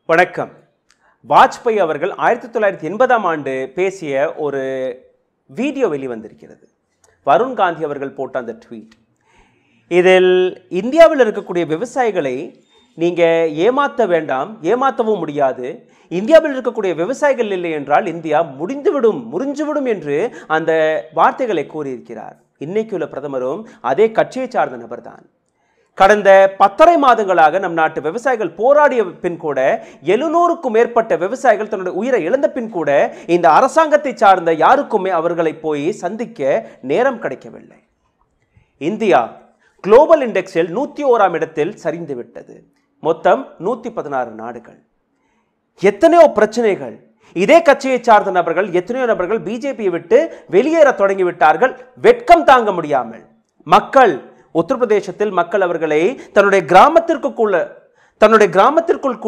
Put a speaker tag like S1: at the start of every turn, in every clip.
S1: வணக்கம். வாஜ்பாய் அவர்கள் 1980ஆம் ஆண்டு பேசிய ஒரு வீடியோ வெளிவந்திருக்கிறது. வருண் காந்தி அவர்கள் போட்ட அந்த ட்வீட். இதில் இந்தியாவில் இருக்கக்கூடிய விவசாயிகளை நீங்கள் ஏமாற்ற வேண்டாம், ஏமாற்றவும் முடியாது. இந்தியாவில் இருக்கக்கூடிய விவசாயிகள் இல்லை என்றால் இந்தியா முறிஞ்சுவிடும் என்று அந்த வார்த்தைகளை கூறியிருக்கிறார். இன்னைக்குள்ள பிரதமரும் அதே கட்சியை சார்ந்த நபர்தான். கடந்த 10.5 மாதங்களாக நம் நாட்டு விவசாயிகள் போராடிய பின் கூட 700க்கும் மேற்பட்ட விவசாயிகள் தன்னுடைய உயிரை இழந்த பின் கூட இந்த அரசாங்கத்தை சார்ந்த யாருக்குமே அவர்களை போய் சந்திக்க நேரம் கிடைக்கவில்லை. இந்தியா குளோபல் இண்டெக்ஸில் 101ஆம் இடத்தில் சரிந்து விட்டது. மொத்தம் 116 நாடுகள். எத்தனையோ பிரச்சனைகள். இதே கட்சியை சார்ந்த நபர்கள் எத்தனையோ நபர்கள் பிஜேபியை விட்டு வெளியேற தொடங்கிவிட்டார்கள், வெட்கம் தாங்க முடியாமல். மக்கள் உத்தரப்பிரதேசத்தில் மக்கள் அவர்களை தன்னுடைய கிராமத்திற்குள்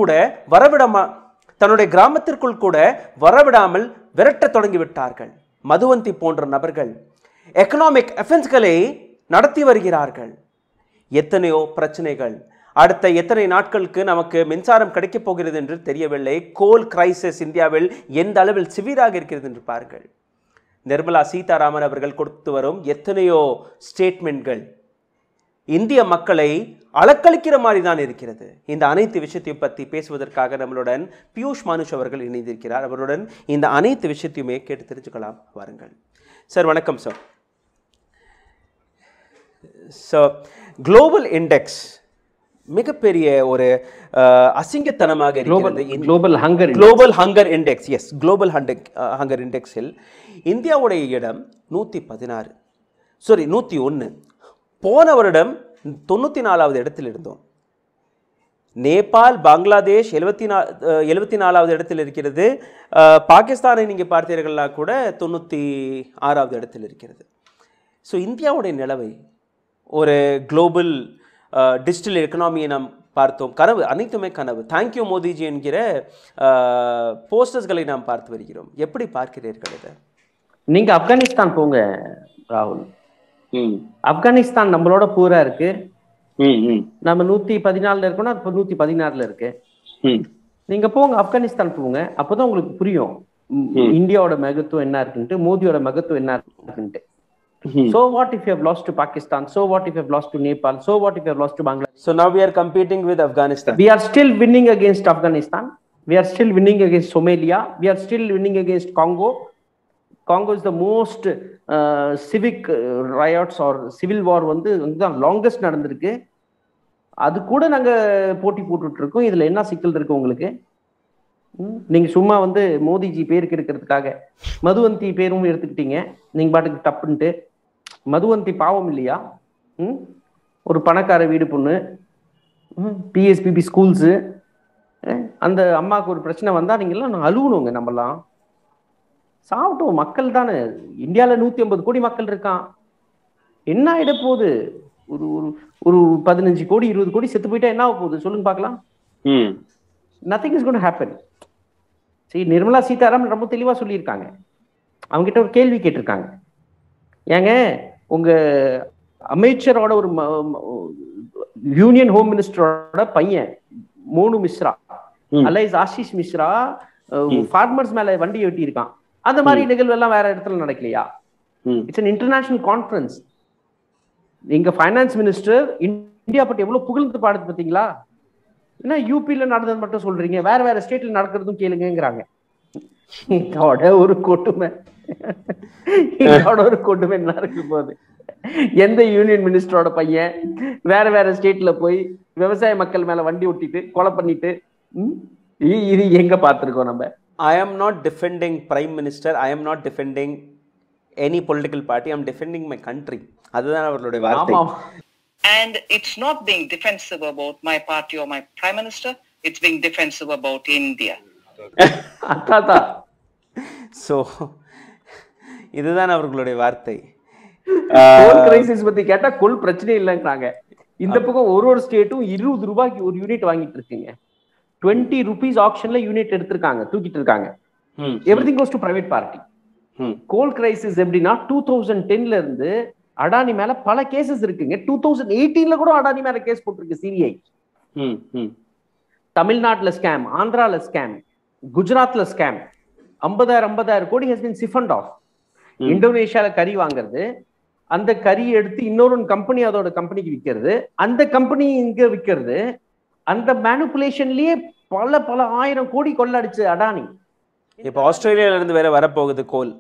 S1: கூட வரவிடாமல் விரட்ட தொடங்கிவிட்டார்கள். மதுவந்தி போன்ற நபர்கள் எக்கனாமிக் அஃபென்ஸ்களை நடத்தி வருகிறார்கள். எத்தனையோ பிரச்சனைகள். அடுத்த எத்தனை நாட்களுக்கு நமக்கு மின்சாரம் கிடைக்கப் போகிறது என்று தெரியவில்லை. கோல் கிரைசிஸ் இந்தியாவில் எந்த அளவில் சிவியராக இருக்கிறது என்று பாருங்கள். நிர்மலா சீதாராமன் அவர்கள் கொடுத்து வரும் எத்தனையோ ஸ்டேட்மெண்ட்கள் இந்திய மக்களை அளக்களிக்கிற மாதிரி தான் இருக்கிறது. இந்த அனைத்து விஷயத்தையும் பற்றி பேசுவதற்காக நம்மளுடன் பியூஷ் மானுஷ் அவர்கள் இணைந்திருக்கிறார். அவருடன் இந்த அனைத்து விஷயத்தையுமே கேட்டு தெரிஞ்சுக்கலாம். வாருங்கள் சார். வணக்கம் சார். குளோபல் இண்டெக்ஸ் மிகப்பெரிய ஒரு அசிங்கத்தனமாக இருக்கிறது. Global hunger index, yes, global hunger இண்டெக்ஸில் இந்தியாவுடைய இடம் 101. போன வருடம் 94வது இடத்தில் இருந்தோம். நேபாள், பங்களாதேஷ் 74வது இடத்தில் இருக்கிறது. பாகிஸ்தானை நீங்கள் பார்த்தீர்கள்னா கூட 96வது இடத்தில் இருக்கிறது. ஸோ இந்தியாவுடைய நிலவை ஒரு குளோபல் டிஜிட்டல் எக்கனாமியை நாம் பார்த்தோம். கனவு, அனைத்துமே கனவு. தேங்க்யூ மோடிஜி என்கிற போஸ்டர்ஸ்களை நாம் பார்த்து வருகிறோம். எப்படி பார்க்கிறீர்கள் இதை?
S2: நீங்க ஆப்கானிஸ்தான் போங்க ராகுல். ஆப்கானிஸ்தான் நம்மளோட பூரா இருக்கு. நம்ம 114 இருக்கோம்னா இப்ப 116 இருக்கு. நீங்க போங்க, ஆப்கானிஸ்தான் போங்க. அப்பதான் உங்களுக்கு புரியும் இந்தியாவோட மகத்துவம் என்ன இருக்குன்ட்டு, மோடியோட மகத்துவம் என்ன இருக்குன்ட்டு. So what if you have lost to Pakistan? So what if you have lost to Nepal? So what if you have lost to Bangladesh?
S1: So now we are competing with Afghanistan.
S2: We are still winning against Afghanistan. We are still winning against Somalia. We are still winning against Congo. Congo is the most civic riots or civil war வந்து longest நடந்திருக்கு. அது கூட நாங்க போட்டி போட்டுட்டு இருக்கோம். இதுல என்ன சிக்கல் இருக்கு உங்களுக்கு? நீங்க சும்மா வந்து மோடிஜி பேருக்கு எடுக்கிறதுக்காக மதுவந்தி பேரும் எடுத்துக்கிட்டீங்க. நீங்க பாட்டுக்கு டப்புன்ட்டு. மதுவந்தி பாவம் இல்லையா? ஒரு பணக்கார வீடு பொண்ணு, பிஎஸ்பிபி ஸ்கூல்ஸு. அந்த அம்மாவுக்கு ஒரு பிரச்சனை வந்தா நீங்கெல்லாம் அழுவணுங்க. நம்மலாம் சாப்பிட்டோம். மக்கள் தானே. இந்தியாவில் 150 கோடி மக்கள் இருக்கான். என்ன ஆயிட போகுது? ஒரு 15 கோடி 20 கோடி செத்து போயிட்டா என்ன ஆக போகுது சொல்லுங்க பார்க்கலாம். Nothing is going to happen. சரி, நிர்மலா சீதாராமன் ரொம்ப தெளிவா சொல்லியிருக்காங்க. அவங்க கிட்ட ஒரு கேள்வி கேட்டிருக்காங்க. ஏங்க, உங்க அமைச்சரோட ஒரு யூனியன் ஹோம் மினிஸ்டரோட பையன் மோனு மிஸ்ரா, அலைஸ் ஆஷிஷ் மிஸ்ரா, ஃபார்மர்ஸ் மேல வண்டி வெட்டி இருக்கான். அந்த மாதிரி நிகழ்வு எல்லாம் வேற இடத்துல நடக்கலையா? It's an international conference. நீங்க ஃபைனான்ஸ் மினிஸ்டர் இந்தியா பத்தி எவ்வளவு புகழ்ந்து பாடுது பார்த்தீங்களா? ஏன்னா யூபியில நடந்தது மட்டும் சொல்றீங்க, வேற வேற ஸ்டேட்ல நடக்கிறதும் கேளுங்கிறாங்க. இதோட ஒரு கொடுமை என்ன இருக்கு போகுது? எந்த யூனியன் மினிஸ்டரோட பையன் வேற வேற ஸ்டேட்ல போய் விவசாய மக்கள் மேல வண்டி ஓட்டிட்டு கொலை பண்ணிட்டு, இது எங்க பார்த்திருக்கோம் நம்ம?
S1: I am not defending Prime Minister. I am not defending any political party. I am defending my country. அதுதான் அவர்களுடைய வார்த்தை.
S3: And it's not being defensive about my party or my Prime Minister. It's being defensive about India.
S1: So இதுதான் அவர்களுடைய வார்த்தை.
S2: கோல் crisis பத்தி கேட்டா கோல் பிரச்சனை இல்லைன்றாங்க. இந்த பக்கம் ஒரு ஸ்டேட்டும் 20 ரூபாய்க்கு ஒரு யூனிட் வாங்கிட்டு இருக்குங்க. 20 rupees ஆக்ஷன்ல யூனிட் எடுத்திருக்காங்க, தூக்கிட்டு இருக்காங்க. Everything goes to private party. Coal crisis எப்படின்னா 2010ல இருந்து அடானி மேல பல கேசஸ் இருக்குங்க. 2018ல கூட அடானி மேல கேஸ் போட்டிருக்கு சிபிஐ. தமிழ்நாட்டுல ஸ்கேம், ஆந்திரால ஸ்கேம், குஜராத்ல ஸ்கேம். 50,000 கோடி has been siphoned off. இந்தோனேஷியால கறி வாங்குறது, அந்த கறியை எடுத்து இன்னொரு கம்பெனி அதோட கம்பெனிக்கு விற்கிறது, அந்த கம்பெனி இங்க விற்கிறது, அந்த மேனிபுலேஷன்லயே பல பல 1000 கோடி கொள்ளடிச்சு அடானி.
S1: இப்ப ஆஸ்திரேலியால இருந்து வேற வரப்போகுது கோல்.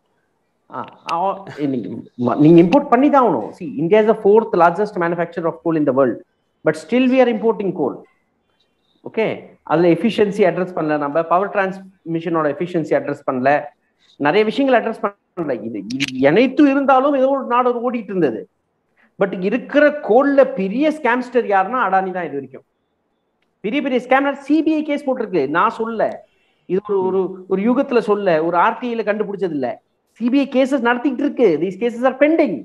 S2: நீங்க இம்போர்ட் பண்ணி தான் ஆகணும். See, India is the 4th largest manufacturer of coal in the world, but still we are importing coal. Okay, அதுல எஃபிஷியன்சி அட்ரஸ் பண்ணல, நம்ம பவர் டிரான்ஸ்மிஷனோட எஃபிஷியன்சி அட்ரஸ் பண்ணல, நிறைய விஷயங்கள் அட்ரஸ் பண்ணல. இது அனைத்தும் இருந்தாலும் ஏதோ ஒரு நாடு ஓடிட்டு இருந்தது. பட் இருக்கிற கோல்ல பெரிய ஸ்கேம்ஸ்டர் யாருன்னா அடானி தான். இது வரைக்கும் பெரிய பெரிய ஸ்கேம்னர் சிபிஐ கேஸ் போட்டிருக்கு. நான் சொல்ல, இது ஒரு ஒரு யுகத்துல சொல்ல, ஒரு ஆர்டிஐல கண்டுபிடிச்சது இல்ல. சிபிஐ கேசஸ் நடத்திட்டு இருக்கு. These cases are pending.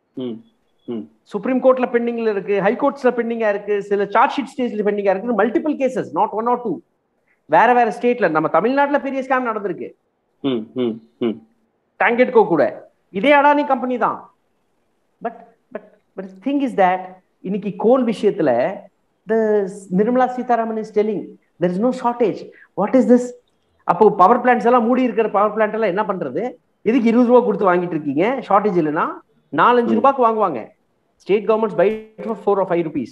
S2: Supreme கோர்ட்ல பெண்டிங்ல இருக்கு, ஹை கோர்ட்ஸ்ல பெண்டிங்கா இருக்கு, சில சார்ஜ் ஷீட் ஸ்டேஜ்ல பெண்டிங்கா இருக்கு. Multiple cases, not 1 or 2. வேற வேற ஸ்டேட்ல, நம்ம தமிழ்நாட்டுல பெரிய ஸ்கேம் நடந்திருக்கு. டாங்கெட்கோ கூட இதே அடானி கம்பெனி தான். But but but thing is that இன்னைக்கு கோல் விஷயத்துல the Nirmala Sitharaman is telling there is no shortage. What is this? அப்போ பவர் பிளான்ட்ஸ் எல்லாம் மூடி இருக்கிற பவர் பிளான்ட் எல்லாம் என்ன பண்றது? இதுக்கு 20 ரூபா கொடுத்து வாங்கிட்டு இருக்கீங்க. ஷார்டேஜ் இல்லைன்னா 4-5 ரூபாய்க்கு வாங்குவாங்க. State governments buy for 4 or 5 rupees.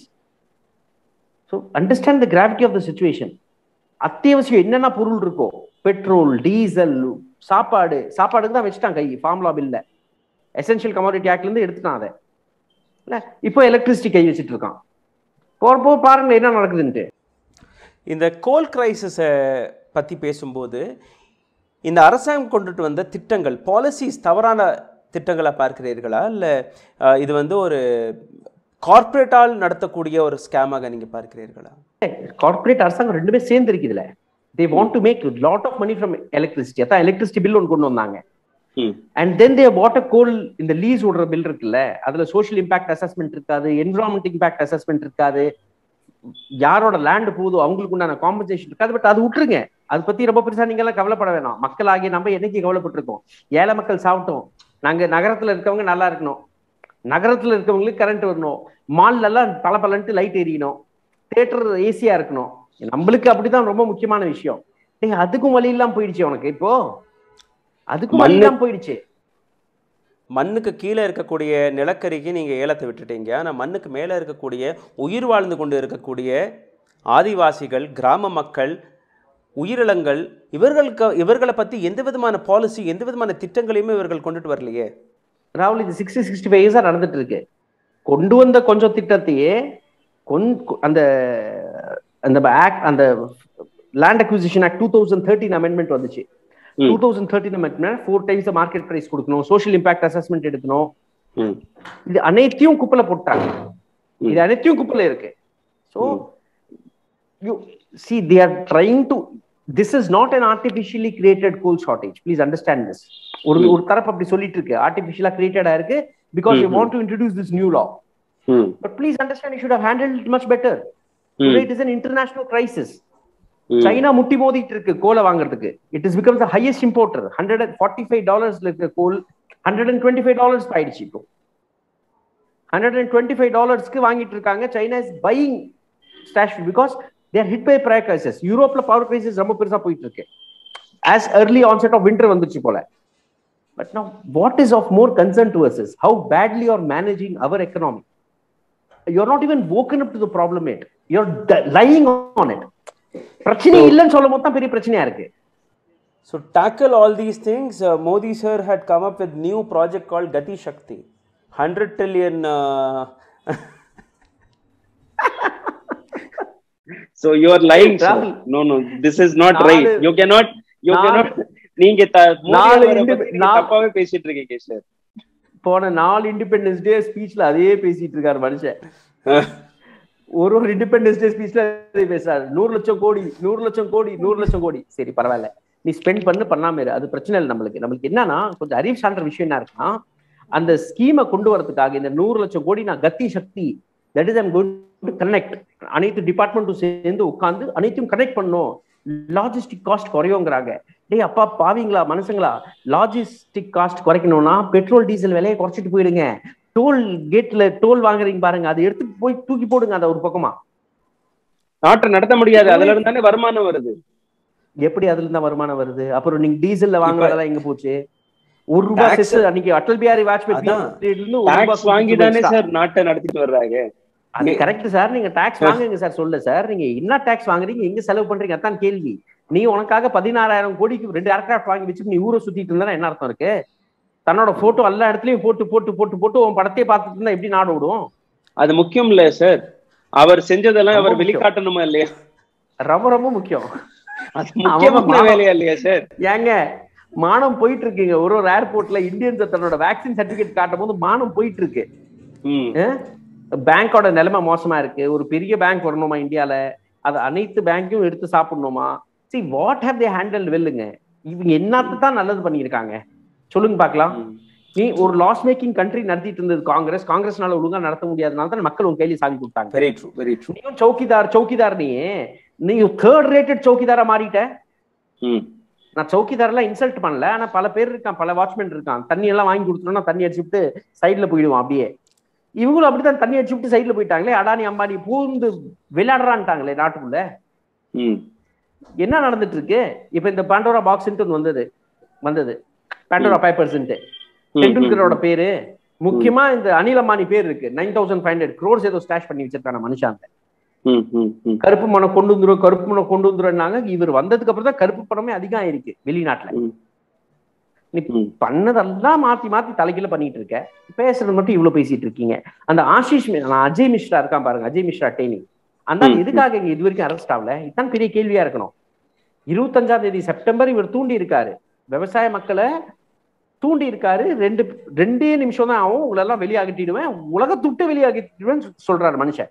S2: So understand the gravity of the situation. அத்தியாவசியம் என்னென்ன பொருள் இருக்கோ, பெட்ரோல், டீசல், சாப்பாடுக்கு தான் வச்சுட்டான் கை ஃபார்முலா பில்ல. எசென்ஷியல் கமாடிட்டி ஆக்ட்ல இருந்து எடுத்துட்டான் அதை. இல்ல இப்போ எலக்ட்ரிசிட்டி கை வச்சுட்டு இருக்கான். போறப்போ பாருங்க என்ன நடக்குதுன்ட்டு.
S1: இந்த கோல் கிரைசிஸை பற்றி பேசும்போது இந்த அரசாங்கம் கொண்டுட்டு வந்த திட்டங்கள், பாலிசிஸ் தவறான திட்டங்களை பார்க்கிறீர்களா, இல்லை இது வந்து ஒரு கார்பரேட்டால் நடத்தக்கூடிய ஒரு ஸ்கேமாக நீங்க பார்க்கிறீர்களா?
S2: கார்பரேட் அரசாங்கம் ரெண்டுமே சேர்ந்து இருக்குதுல. they want to make a lot of money from electricity. அதான் எலக்ட்ரிசிட்டி பில் ஒன்று கொண்டு வந்தாங்க. and then they bought a coal in the lease order bill இருக்குல்ல, அதுல சோஷியல் இம்பாக்ட் அசஸ்மெண்ட் இருக்காது, என்விரான்மெண்ட் இம்பாக்ட் அசஸ்மெண்ட் இருக்காது, யாரோட லேண்ட் போகுதோ அவங்களுக்கு உண்டான காம்பன்சேஷன் இருக்காது. பட் அது விட்டுருங்க, அதை பத்தி ரொம்ப பெருசா நீங்க எல்லாம் கவலைப்பட வேணாம். மக்கள் ஆகிய நம்ம என்னைக்கு கவலைப்பட்டிருக்கோம்? ஏழை மக்கள் சாப்பிட்டோம், நாங்க நகரத்துல இருக்கவங்க நல்லா இருக்கணும், நகரத்துல இருக்கவங்களுக்கு கரண்ட் வரணும், மால்ல எல்லாம் பல பலன்ட்டு லைட் எரியணும், தியேட்டர் ஏசியா இருக்கணும். நம்மளுக்கு அப்படிதான் ரொம்ப முக்கியமான விஷயம். அதுக்கும் வழி இல்லாம போயிடுச்சு உனக்கு. இப்போ அதுக்கும் வழி இல்லாம போயிடுச்சு.
S1: மண்ணுக்கு கீழே இருக்கக்கூடிய நிலக்கரிக்கு நீங்க ஏலத்தை விட்டுட்டீங்க. ஆனா மண்ணுக்கு மேல இருக்கக்கூடிய உயிர் வாழ்ந்து கொண்டு இருக்கக்கூடிய ஆதிவாசிகள், கிராம மக்கள், உயிரினங்கள், இவர்களை பத்தி எந்த விதமான பாலிசி, எந்த விதமான திட்டங்களையுமே இவர்கள் கொண்டுட்டு வரலையே.
S2: ராகுல், இது 60-65 இயர்ஸா நடந்துட்டு இருக்கு. கொண்டு வந்த கொஞ்சம் திட்டத்தையே அந்த அந்த லேண்ட் அக்விசிஷன் ஆக்ட் 2013 அமெண்ட்மெண்ட் வந்துச்சு. 2013 அமெண்ட்மெண்ட் 4 times மார்க்கெட் பிரைஸ் கொடுக்கணும், சோஷியல் இம்பாக்ட் அசஸ்மெண்ட் எடுக்கணும். இது அனைத்தையும் குப்பையில போட்டாங்க. இது அனைத்தையும் குப்பையில இருக்கு. So you see, they are trying to, this is not an artificially created coal shortage. Please understand this. ஒரு தரப்பு அப்படி சொல்லிட்டு இருக்கு, ஆர்டிஃபிஷியலா கிரியேட்டடா இருக்கு because they want to introduce this new law. But please understand, you should have handled it much better. Today it is an international crisis. China முட்டி மோதிட்டு இருக்கு கோலை வாங்குறதுக்கு. It has become the highest importer. $145 இருக்க கோல் $125 ஆயிடுச்சு. இப்போ $125 வாங்கிட்டு இருக்காங்க. China is buying stash because they are hit by price crisis. யூரோப்ல பவர் கிரைசிஸ் ரொம்ப பெருசா போயிட்டு இருக்கு. As early onset of winter வந்துச்சு போல. But now what is of more concern to us is how badly you are managing our economy. You are not even woken up to the problem yet. You are lying on it. பிரச்சனை இல்லைன்னு சொல்லும் போது தான் பெரிய பிரச்சனையா இருக்கு.
S1: So tackle all these things, Modi sir had come up with new project called Gati Shakti. 100 trillion
S4: So you are lying, sir. No, this is not right. You cannot நீங்க தப்பாவே பேசிட்டு இருக்கீங்க சார்.
S2: போன 4 இண்டிபெண்டன்ஸ் டே ஸ்பீச்ல அதே பேசிட்டு இருக்காரு மனுஷன். ஒரு இண்டிபெண்டன்ஸ் டே ஸ்பீச்ல அதே பேசுறாரு. 100 லட்சம் கோடி. சரி பரவாயில்ல, நீ ஸ்பெண்ட் பண்ணாம இரு, அது பிரச்சனை இல்லை. நம்மளுக்கு என்னன்னா கொஞ்சம் அறிவு சார்ந்த விஷயம் என்ன இருக்குன்னா, அந்த ஸ்கீமை கொண்டு வரதுக்காக இந்த 100 லட்சம் கோடி நான் கத்தி சக்தி, that is I'm going to connect, அனைத்து டிபார்ட்மெண்ட்டும் சேர்ந்து உட்கார்ந்து அனைத்தையும் கனெக்ட் பண்ணும், லாஜிஸ்டிக் காஸ்ட் குறையுங்கிறாங்க. டேய் அப்பா பாவீங்களா மனுஷங்களா, லாஜிஸ்டிக் காஸ்ட் குறைக்கணும்னா பெட்ரோல் டீசல் விலையை குறைச்சிட்டு போயிடுங்க. டோல் கேட்ல டோல் வாங்குறீங்க பாருங்க, அதை எடுத்துட்டு போய் தூக்கி போடுங்க அதை ஒரு பக்கமா.
S4: நாட்டை நடத்த முடியாது. அதுல இருந்து தானே வருமானம் வருது.
S2: எப்படி அதுல இருந்தா வருமானம் வருது? அப்புறம் நீங்க டீசல்ல வாங்குறதெல்லாம் எங்க போச்சு? ₹1 செஸ் அன்னைக்கு அடல் பிஹாரி வாஜ்பாய்
S4: டாக்ஸ் வாங்கி தானே சார் நாட்டை நடத்திட்டு வர்றாங்க.
S2: அது கரெக்ட் சார். நீங்க டாக்ஸ் வாங்குங்க சார், சொல்ல சார். நீங்க என்ன டாக்ஸ் வாங்குறீங்க, எங்க செலவு பண்றீங்க, அதான் கேள்வி. நீ உனக்காக 16,000 கோடிக்கு 2 ஏர்கிராஃப்ட் வாங்கி வச்சு நீ ஊரை சுத்திட்டு இருந்தா என்ன அர்த்தம் இருக்கு? தன்னோட போட்டோ எல்லா இடத்துலயும் போட்டு போட்டு போட்டு போட்டு உன் படத்தையே பார்த்துட்டு இருந்தா எப்படி நாடு விடும்?
S4: அது முக்கியம் இல்ல சார். அவர் செஞ்சதெல்லாம் அவர் வெளிக்காட்டணுமா இல்லையா?
S2: ரொம்ப ரொம்ப முக்கியம்.
S4: அது முக்கியமான வேலையா இல்லையா சார்?
S2: ஏங்க மானம் போயிட்டு இருக்குங்க. ஒரு ஏர்போர்ட்ல இந்தியன்ஸ் தன்னோட வேக்சின் சர்டிபிகேட் காட்டும் போது மானம் போயிட்டு இருக்கு. பேங்கோட நிலைமை மோசமா இருக்கு. ஒரு பெரிய பேங்க் வரணுமா இந்தியால, அது அனைத்து பேங்கையும் எடுத்து சாப்பிடணுமா? see what have they handled வெல்லுங்க. இவங்க என்னத்தான் நல்லது பண்ணியிருக்காங்க சொல்லுங்க பாக்கலாம். நீ ஒரு லாஸ் மேக்கிங் கண்ட்ரி நடத்திட்டு இருந்தது காங்கிரஸ்னால ஒழுங்கா நடத்த முடியாதனால தான் மக்கள் உங்க கையில சாவி கொடுத்தாங்க.
S4: Very true, very true.
S2: நீயும் சௌக்கிதார் நீ தேர்ட் ரேட்டட் சௌக்கிதாரா மாறிட்ட. நான் சௌக்கிதார் எல்லாம் இன்சல்ட் பண்ணல, ஆனா பல பேர் இருக்கான், பல வாட்ச்மேன் இருக்கான், தண்ணி எல்லாம் வாங்கி கொடுத்துட்டோம்னா தண்ணி அடிச்சுட்டு சைட்ல போயிடுவான். அப்படியே இவங்களும் அப்படித்தான் தண்ணி அடிச்சுட்டு சைட்ல போயிட்டாங்களே. அடானி அம்பானி பூந்து விளையாடுறான்ட்டாங்களே நாட்டுக்குள்ள. என்ன நடந்துட்டு இருக்கு இப்ப? இந்த பாண்டோரா பாக்ஸ் வந்தது பாண்டோரா பேப்பர்ஸ். டெண்டுல்கரோட பேரு முக்கியமா இந்த அனில் அம்பானி பேர் இருக்கு. 9,500 crores ஏதோ ஸ்டாஷ் பண்ணி வச்சிருக்கான மனுஷாங்க. கருப்பு பணம் கொண்டு வந்துருன்னாங்க. இவர் வந்ததுக்கு அப்புறம் தான் கருப்பு பணமே அதிகம் ஆயிருக்கு வெளிநாட்டுல. நீ பண்ணதெல்லாம் மாத்தி மாத்தி தலைகீழ பண்ணிட்டு இருக்க. பேசுறது மட்டும் இவ்வளவு பேசிட்டு இருக்கீங்க. அந்த அஜய் மிஸ்ரா இருக்கான் பாருங்க, அஜய் மிஸ்ரா டேனி, அந்த எதுக்காக இங்க இது வரைக்கும் அரெஸ்ட் ஆகல? இதுதான் பெரிய கேள்வியா இருக்கணும். 25ஆம் தேதி செப்டம்பர் இவர் தூண்டி இருக்காரு, விவசாய மக்களை தூண்டி இருக்காரு. 2 நிமிஷம் தான் ஆகும், உங்களெல்லாம் வெளியாகிட்டிடுவேன், உலகத்துட்டு வெளியாகிட்டிடுவேன் சொல்றாரு மனுஷன்.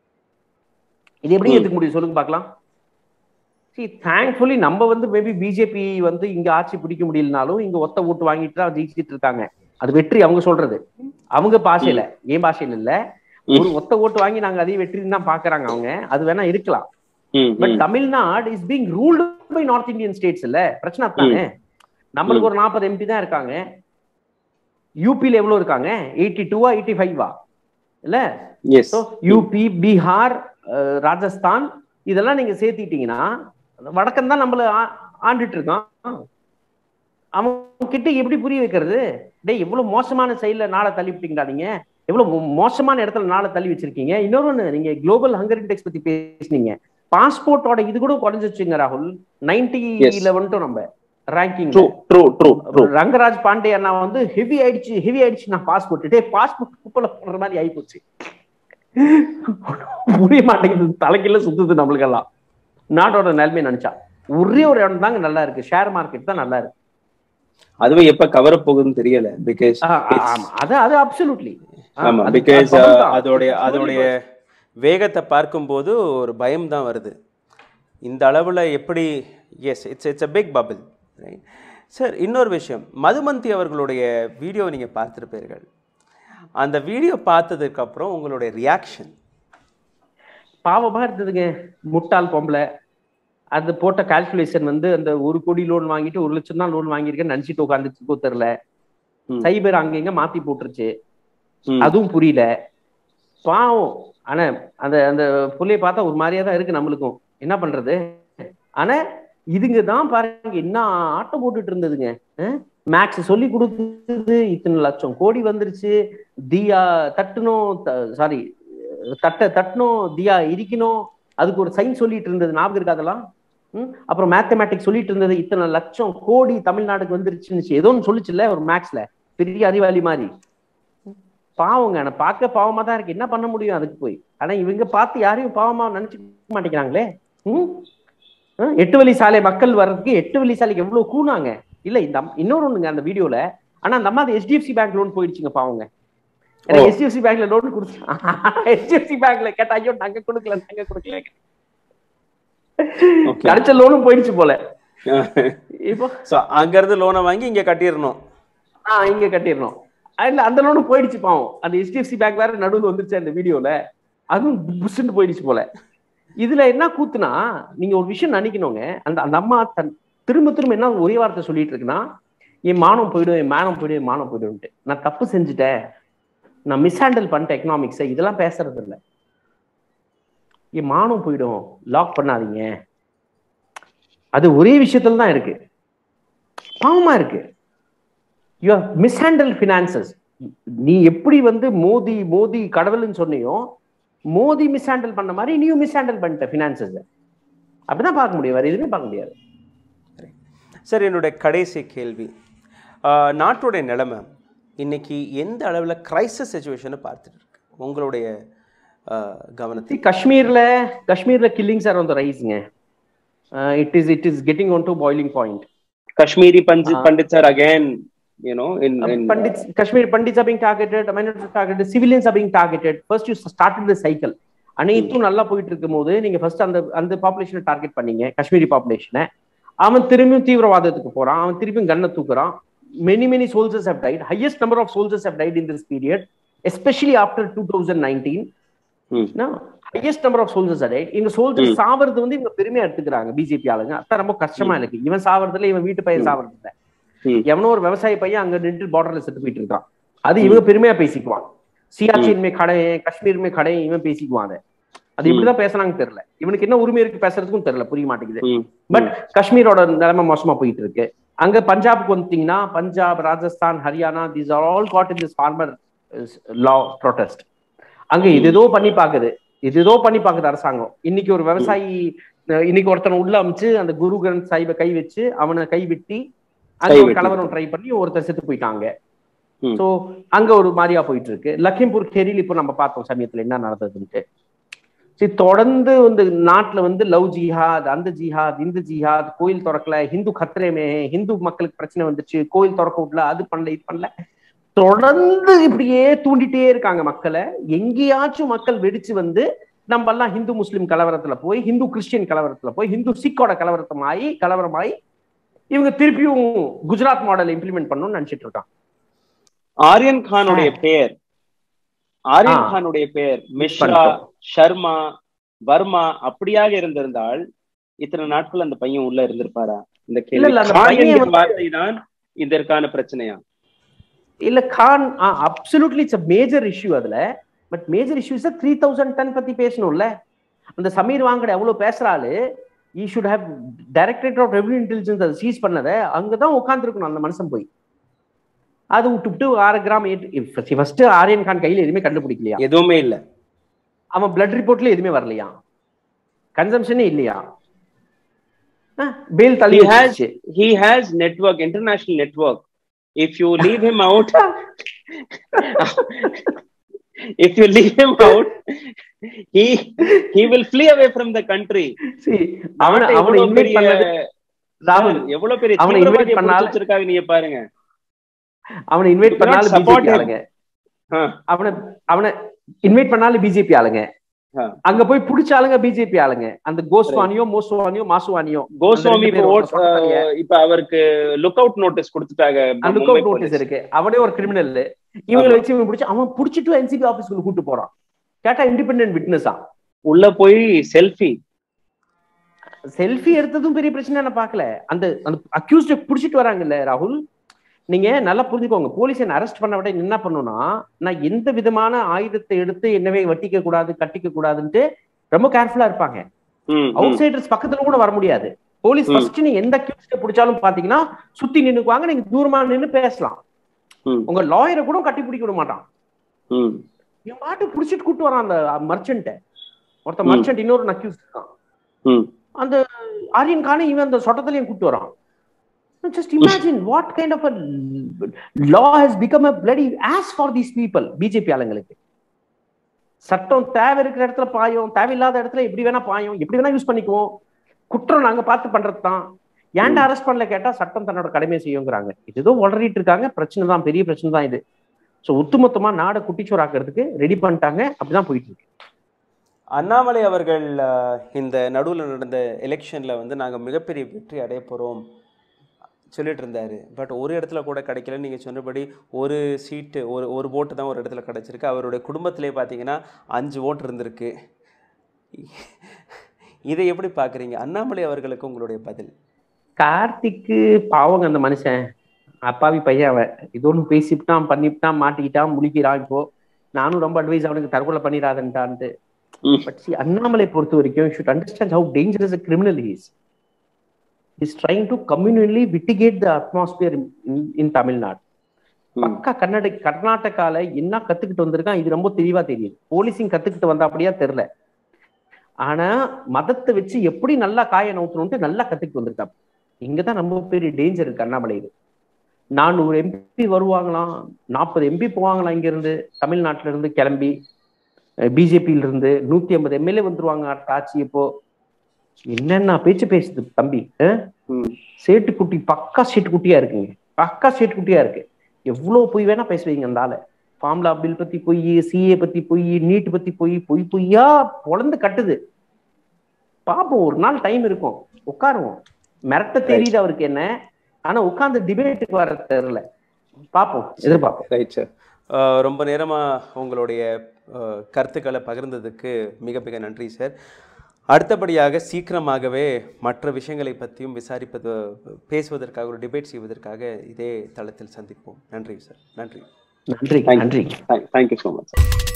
S2: இது எப்படி ஏத்துக்க முடியும் சொல்லுங்க பாக்கலாம். தேங்க்ஃபுல்லி நம்ம மேபி பிஜேபி இங்க ஆட்சி பிடிக்க முடியலனாலும் இங்க ஒத்த ஓட்டு வாங்கிட்டு தான் ஜெயிச்சிட்டு இருக்காங்க. அது வெற்றி அவங்க சொல்றது, அவங்க பாஷையில, ஏன் பாஷையில இல்ல. ஒரு ஒத்த ஓட்டு வாங்கி நாங்க அதே வெற்றின்னு தான் பாக்குறாங்க அவங்க. அது வேணா இருக்கலாம். But Tamil Nadu is being ruled by north Indian states இல்ல. பிரச்சனை தானே. நம்மளுக்கு ஒரு 40 MP தான் இருக்காங்க. யூபில எவ்வளவு இருக்காங்க? 82 85 இல்ல? யூபி, பீகார், ராஜஸ்தான் இதெல்லாம் நீங்க சேர்த்திட்டீங்கன்னா வடக்கன் தான் நம்மள ஆண்டுட்டு இருக்கான். அவங்க கிட்ட எப்படி புரிய வைக்கிறது? டேய் எவ்வளவு மோசமான செயல நாளை தள்ளிவிட்டீங்களா, நீங்க எவ்வளவு மோசமான இடத்துல நாளை தள்ளி வச்சிருக்கீங்க. இன்னொன்னு, நீங்க குளோபல் ஹங்கர் இண்டெக்ஸ் பத்தி பேசுனீங்க. பாஸ்போர்ட்டோட இது கூட குறைஞ்சிச்சுங்க ராகுல். 90ல வந்துட்டோம் நம்ம ரேங்கிங். ரங்கராஜ் பாண்டே அண்ணா ஹெவி ஆயிடுச்சு நான் பாஸ்போர்ட். டே பாஸ்போர்ட் குப்பல போடுற மாதிரி ஆகி போச்சு. புரிய மாட்டேங்குது, தலைக்கீழ சுத்துது நம்மளுக்கெல்லாம். நாட்டோட நிலைமை நினைச்சா ஒரே ஒரு இடம் தாங்க நல்லா இருக்கு, ஷேர் மார்க்கெட் தான் நல்லா இருக்கு.
S4: அதுவே எப்ப கவர போகுதுன்னு தெரியல. பிகாஸ்
S2: அது அப்சல்யூட்லி
S1: ஆமா, பிகாஸ் அதோடைய வேகத்தை பார்க்கும்போது ஒரு பயம் தான் வருது. இந்த அளவுல எப்படி? Yes, it's a big bubble, right? Sir, இன்னொரு விஷயம், மதுமந்தி அவர்களுடைய வீடியோ நீங்க பார்த்திருப்பீர்கள். அந்த வீடியோ பார்த்ததுக்கு அப்புறம் உங்களுடைய ரியாக்ஷன்?
S2: பாவமா இருந்ததுங்க. முட்டாள் பொம்பளை. அது போட்ட கால்குலேஷன் அந்த 1 கோடி லோன் வாங்கிட்டு 1 லட்சம் தான் லோன் வாங்கியிருக்கேன்னு நினைச்சிட்டு உட்காந்துட்டு தெரியல. சைபர் அங்க இங்க மாத்தி போட்டுருச்சு, அதுவும் புரியல. பாவம். ஆனா அந்த புள்ளைய பார்த்தா ஒரு மாதிரியா தான் இருக்கு நம்மளுக்கும். என்ன பண்றது? ஆனா இதுங்க தான் பாருங்க என்ன ஆட்டம் போட்டுட்டு இருந்ததுங்க. மேக்ஸ் சொல்லி கொடுத்தது, இத்தனை லட்சம் கோடி வந்துருச்சு, தியா தட்டணும், சாரி தட்டணும், தியா இருக்கணும், அதுக்கு ஒரு சைன் சொல்லிட்டு இருந்தது, ஞாபகம் இருக்கா அதெல்லாம்? அப்புறம் மேத்தமேட்டிக்ஸ் சொல்லிட்டு இருந்தது, இத்தனை லட்சம் கோடி தமிழ்நாடுக்கு வந்துருச்சுன்னு ஏதோ ஒன்று சொல்லிச்சுல்ல ஒரு மேக்ஸ்ல, பெரிய அறிவாளி மாதிரி. பாவங்க, ஆனா பார்க்க பாவமா தான் இருக்கு. என்ன பண்ண முடியும் அதுக்கு போய்? ஆனா இவங்க பார்த்து யாரையும் பாவமா நினைச்சுக்க மாட்டேங்கிறாங்களே. 8 வழி சாலை மக்கள் வர்றதுக்கு 8 வழி சாலைக்கு எவ்வளவு கூணாங்க இல்ல. இந்த இன்னொரு ஒண்ணுங்க அந்த வீடியோல, ஆனா அந்த அம்மா HDFC பேங்க் லோன் போயிடுச்சுங்க பாவங்க. எனக்கு HDFC பேங்க்ல லோன் கொடுத்து HDFC பேங்க்ல கேட்டா ஐயோ நாங்க கொடுக்கல கிடைச்ச லோனும் போயிடுச்சு போல. இப்போ
S1: அங்க இருந்து லோனை வாங்கி இங்க கட்டிடணும்.
S2: இங்க கட்டிடணும். இல்ல அந்த லோனும் போயிடுச்சு பாவம். அந்த HDFC பேங்க் வேற நடுவில் வந்துருச்சு அந்த வீடியோல, அதுவும் புஷ்ன்னு போயிடுச்சு போல. இதுல என்ன கூத்துனா, நீங்க ஒரு விஷயம் நினைக்கணுங்க. அந்த அம்மா திரும்ப என்ன ஒரே வார்த்தை சொல்லிட்டு இருக்குன்னா, என் மானம் போயிடும், மானம் போயிடும்ட்டு. நான் தப்பு செஞ்சுட்டேன், நான் மிஸ்ஹேண்டில் பண்ணிட்டேன் எக்கனாமிக்ஸை, இதெல்லாம் பேசுறது இல்லை. என் மானம் போயிடும், லாக் பண்ணாதீங்க. அது ஒரே விஷயத்துல தான் இருக்கு. பாவமா இருக்கு. You have mishandle finances. நீ எப்படி வந்து மோதி கடவுள்னு சொன்னியோ, மோதி மிஸ்ஹேண்டில் பண்ண மாதிரி நீயும் மிஸ்ஹேண்டில் பண்ணிட்ட ஃபினான்சஸ். அப்படிதான் பார்க்க முடியும், வேற எதுவுமே பார்க்க முடியாது.
S1: சார், என்னுடைய கடைசி கேள்வி, நாட்டுடைய நிலைமை இன்னைக்கு எந்த அளவில் கிரைசிஸ் சுச்சுவேஷனை பார்த்துட்டு இருக்கு உங்களுடைய கவனத்தில்?
S2: காஷ்மீர்ல கில்லிங்ஸ் ஆர் ஆன் தி ரைஸ்ங்க. It is getting on to boiling point.
S4: Kashmiri Pandits are again, you know, in
S2: Kashmiri Pandits are being targeted, minorities are targeted, civilians are being targeted. First you started the cycle. அனைத்தும் நல்லா போயிட்டு இருக்கும் போது நீங்க first அந்த பாப்புலேஷனை target பண்ணீங்க, காஷ்மீரி பாப்புலேஷனை. அவன் திரும்பியும் தீவிரவாதத்துக்கு போறான், அவன் திரும்பியும் கண்ணை தூக்குறான். many soldiers have died. Highest number of soldiers have died in this period, especially after 2019. No, highest number of soldiers are died. இந்த soldiers சாவறது வந்து இவங்க பெருமையா எடுத்துக்கிறாங்க பிஜேபி ஆளுங்க. அதான் ரொம்ப கஷ்டமா இருக்கு. இவன் சாவறதுல இவன் வீட்டு பையன் சாவறது இல்ல, எவனோ ஒரு விவசாய பையன் அங்க நின்று பார்டர்ல செத்து போயிட்டு இருக்கான். அது இவங்க பெருமையா பேசிக்குவான். சியாச்சின் மே கடை, காஷ்மீர் மே கடை, இவன் பேசிக்குவான். அது இப்படிதான் பேசுறாங்க தெரியல. இவனுக்கு என்ன உரிமை இருக்கு பேசுறதுக்கும் தெரியல, புரிய மாட்டேங்குது. பட் காஷ்மீரோட நிலைமை மோசமா போயிட்டு இருக்கு. அங்க பஞ்சாபுக்கு வந்துட்டீங்கன்னா, Punjab, Rajasthan, Haryana, these are all caught in this farmer law protest. அங்க இதோ பண்ணி பாக்குது அரசாங்கம். இன்னைக்கு ஒரு விவசாயி, இன்னைக்கு ஒருத்தனை உள்ள அமைச்சு அந்த குரு கிரந்த் சாஹிபை கை வச்சு அவனை கை வெட்டி அங்க ஒரு கலவரம் ட்ரை பண்ணி ஒருத்தர் செத்து போயிட்டாங்க. சோ அங்க ஒரு மாதிரியா போயிட்டு இருக்கு. லக்கிம்பூர் கேரியில் இப்போ நம்ம பார்த்தோம் சமயத்துல என்ன நடந்ததுன்ட்டு. தொடர்ந்து வந்து நாட்டுல வந்து லவ் ஜிஹாத், அந்த ஜிஹாத், இந்த ஜிஹாத், கோயில் திறக்கல, ஹிந்து கத்திரமே, ஹிந்து மக்களுக்கு பிரச்சனை வந்துச்சு, கோயில் திறக்க விடல, அது பண்ணல, இது பண்ணல, தொடர்ந்து இப்படியே தூண்டிட்டே இருக்காங்க மக்களை. எங்கேயாச்சும் மக்கள் வெடிச்சு வந்து நம்ம எல்லாம் ஹிந்து முஸ்லிம் கலவரத்துல போய், ஹிந்து கிறிஸ்டியன் கலவரத்துல போய், ஹிந்து சிக்கோட கலவரமாயி இவங்க திருப்பியும் குஜராத் மாடல் இம்ப்ளிமெண்ட் பண்ணணும்னு நினைச்சிட்டு இருக்காங்க.
S4: ஆரியன் கானுடைய பெயர் மிஸ்ரா, ஷர்மா, வர்மா அப்படியாக இருந்திருந்தால் இத்தனை நாட்கள் அந்த பையன் உள்ள இருந்திருப்பாரா? இந்த கேள்வி வார்த்தை தான் இதற்கான பிரச்சனையா?
S2: இல்ல, கான் absolutely it's a major issue அதுல. But major issue is 3000 ton பத்தி பேசணும்ல. அந்த சமீர் வாங்கட எவ்வளவு பேசுறாரு, he should have directorate of revenue intelligence அதை சீஸ் பண்ணத அங்கதான் உட்கார்ந்துருக்கணும் அந்த மனுஷன் போய். அது விட்டுவிட்டு 6 கிராம் ஃபர்ஸ்ட் ஆரியன் கான் கையில எதுவுமே கண்டுபிடிக்கலையா?
S4: எதுவுமே இல்ல.
S2: அவன் பிளட் ரிப்போர்ட்ல எதுவுமே வரலையா? கன்சம்ஷனே இல்லையா? பேல் தள்ளி
S4: he has network, international network. If you leave him out he will flee away from the country. See, அவனை இன்வைட் பண்ணது ராகுல் எவ்வளவு பெரிய தீவிரவாதியை புடிச்சு வச்சிருக்காங்க நீங்க பாருங்க. அவனை இன்வைட் பண்ணாலும் பிஜேபி ஆளுங்க, அவனை இன்வைட் பண்ணாலும் பிஜேபி ஆளுங்க, அங்க போய் புடிச்சாலுங்க பிஜேபி ஆளுங்க. அந்த கோஸ்வாமியோ கோஸ்வாமி இப்ப அவருக்கு லுக் அவுட் நோட்டீஸ் கொடுத்துட்டாங்க. லுக் அவுட் நோட்டீஸ் இருக்கு. அவனே ஒரு கிரிமினல். இவங்களை வச்சு இவன் பிடிச்சி அவன் புடிச்சிட்டு என்சிபி ஆபீஸ்க்குள்ள கூட்டு போறான். கேட்டா இண்டிபெண்டன்ட் விட்னஸா உள்ள போய் செல்ஃபி எடுத்ததும் பெரிய பிரச்சனை நான் பாக்கல. அந்த அக்யூஸ்ட புடிச்சிட்டு வராங்கல்ல ராகுல், நீங்க நல்லா புரிஞ்சுக்கோங்க. போலீஸ் என்ன அரெஸ்ட் பண்ண விட என்ன பண்ணுனா, நான் எந்த விதமான ஆயுதத்தை எடுத்து என்னவே வட்டிக்க கூடாது, கட்டிக்க கூடாதுன்ட்டு ரொம்ப கேர்ஃபுல்லா இருப்பாங்க. அவுட் சைடர்ஸ் பக்கத்துல கூட வர முடியாது. போலீஸ் ஃபர்ஸ்ட் நீங்க எந்த அக்யூஸ்ட பிடிச்சாலும் பாத்தீங்கன்னா சுத்தி நின்னுக்குவாங்க, நீங்க தூரமா நின்னு பேசலாம். உங்க லாயரை கூட கட்டி பிடிக்க விட மாட்டான். இவன் பாட்டு புடிச்சிட்டு கூட்டு வரான் அந்த மர்ச்சன்ட்ட. ஒருத்த மர்ச்சன்ட் இன்னொரு அக்யூஸ் இருக்கான். அந்த ஆரியன் கானை இவன் அந்த சொட்டத்திலையும் கூட்டு வரான். Just imagine what kind of a law has become a bloody ass for these people. BJP ஆளுங்களுக்கு சட்டம் தேவை இருக்கிற இடத்துல பாயும், தேவையில்லாத இடத்துல எப்படி வேணா பாயும், எப்படி வேணா யூஸ் பண்ணிக்குவோம். குற்றம் நாங்க பார்த்து பண்றதுதான். ஏன்டா அரெஸ்ட் பண்ணல கேட்டா சட்டம் தன்னோட கடமையை செய்யுங்கிறாங்க. இது ஏதோ உளறிட்டு இருக்காங்க. பிரச்சனை தான், பெரிய பிரச்சனை தான் இது. ஸோ ஒட்டுமொத்தமா நாடை குட்டிச்சோராக்கிறதுக்கு ரெடி பண்ணிட்டாங்க. அப்படிதான் போயிட்டு இருக்கு.
S1: அண்ணாமலை அவர்கள் இந்த நடுவில் நடந்த எலெக்ஷன்ல வந்து நாங்கள் மிகப்பெரிய வெற்றி அடைய போறோம் சொல்லிட்டு இருந்தாரு. பட் ஒரு இடத்துல கூட கிடைக்கல. நீங்கள் சொன்னபடி ஒரு சீட்டு, ஒரு ஓட்டு தான் ஒரு இடத்துல கிடைச்சிருக்கு. அவருடைய குடும்பத்திலே பார்த்தீங்கன்னா 5 ஓட்டு இருந்திருக்கு. இதை எப்படி பார்க்குறீங்க? அண்ணாமலை அவர்களுக்கு உங்களுடைய பதில்?
S2: கார்த்திக்கு பாவங்க அந்த மனுஷன், அப்பாவி பையன். அவன் இது ஒன்று பேசிவிட்டான், பண்ணிவிட்டான், மாட்டிக்கிட்டான், முழிக்கிறான். இப்போ நானும் ரொம்ப அட்வைஸ் அவனுக்கு தற்கொலை பண்ணிடாதன்ட்டான்ட்டு. பட் சி அண்ணாமலை பொறுத்த வரைக்கும் should understand how dangerous a criminal he is. He's trying to communally mitigate the atmosphere in Tamil Nadu. பக்கா கர்நாடகால என்ன கத்துக்கிட்டு வந்திருக்கான் இது ரொம்ப தெளிவா தெரியுது. போலீசிங் கத்துக்கிட்டு வந்தா அப்படியா தெரியல, ஆனா மதத்தை வச்சு எப்படி நல்லா காய நவுத்தணும்ட்டு நல்லா கத்துக்கிட்டு வந்திருக்கான். இங்கதான் ரொம்ப பெரிய டேஞ்சர் இருக்கு அண்ணாமலைக்கு. 400 MP வருவாங்களாம், 40 MP போவாங்களாம் இங்க இருந்து, தமிழ்நாட்டுல இருந்து கிளம்பி பிஜேபியில இருந்து 150 MLA வந்துருவாங்க ஆட்சி. இப்போ என்னென்ன பேச்சு பேசுது தம்பி. சேட்டுக்குட்டி பக்கா சேட்டுக்குட்டியா இருக்குங்க, பக்கா சேட்டுக்குட்டியா இருக்கு. எவ்வளவு பொய் வேணா பேசுவீங்க அந்த ஆளு. ஃபார்முலா பில் பத்தி பொய், சிஏ பத்தி பொய், நீட் பத்தி பொய்யா பொழந்து கட்டுது. பாப்போம், ஒரு நாள் டைம் இருக்கும், உட்காருவோம். மிரட்ட தெரியுது அவருக்கு என்ன, ஆனா உட்கார்ந்து டிபேட்டுக்கு வர தெரியல. பாப்போம், எதிர்பார்ப்போம்.
S1: ரைட் சார், ரொம்ப நேரமா உங்களுடைய கருத்துக்களை பகிர்ந்ததுக்கு மிக மிக நன்றி சார். அடுத்தபடியாக சீக்கிரமாகவே மற்ற விஷயங்களை பற்றியும் பேசுவதற்காக ஒரு டிபேட் செய்வதற்காக இதே தளத்தில் சந்திப்போம். நன்றி சார். நன்றி.
S2: நன்றி. Thank you so much.